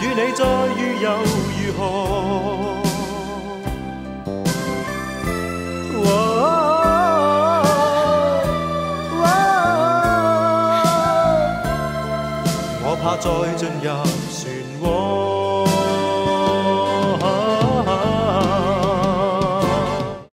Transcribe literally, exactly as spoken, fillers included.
与你再遇又如何？我怕再進入漩渦。